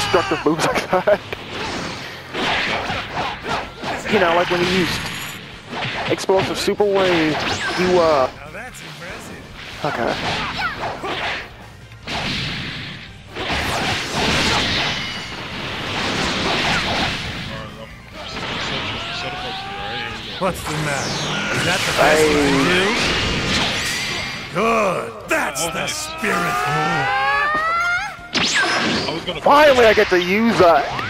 destructive moves like that. You know, like when you used explosive super wave, you Now that's impressive. okay. What's the matter? Is that the best you can do? Good. That's the spirit. Finally, I get to use that.